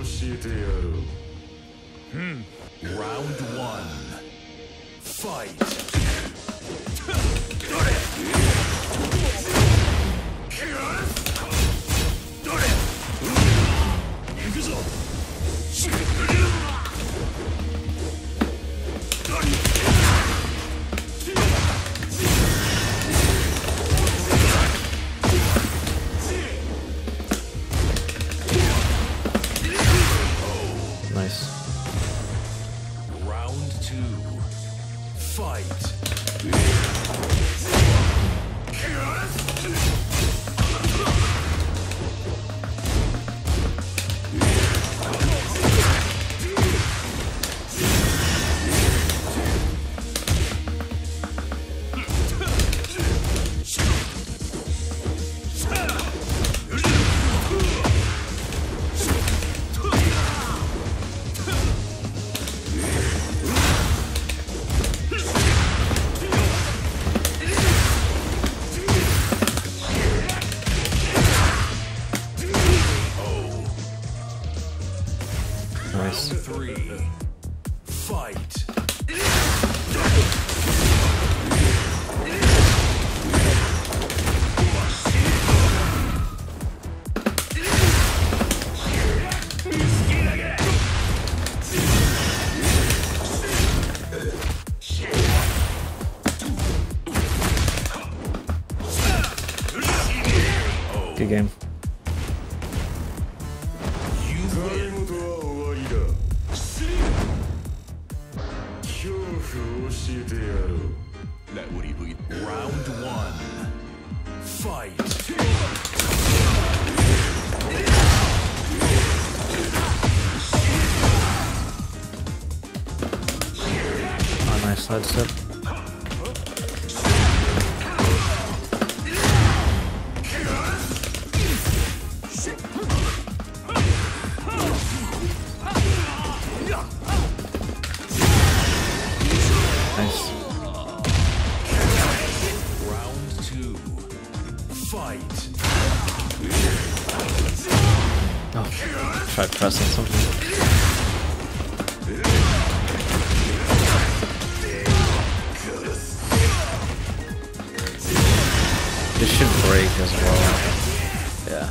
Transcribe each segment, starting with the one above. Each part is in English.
Round one. Fight. Nice. Round two. Fight. Nice. Round three. Fight. Good game. Round one. Fight. Oh, nice side step. Nice. Round two. Fight. Oh, try pressing something. This should break as well. Yeah.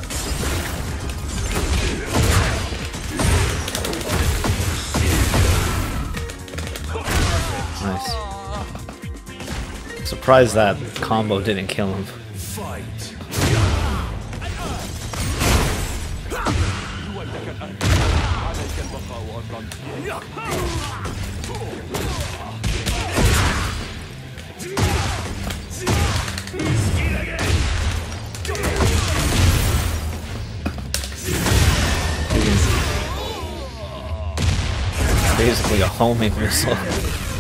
Nice. Surprised that combo didn't kill him. Fight. Basically a homing missile.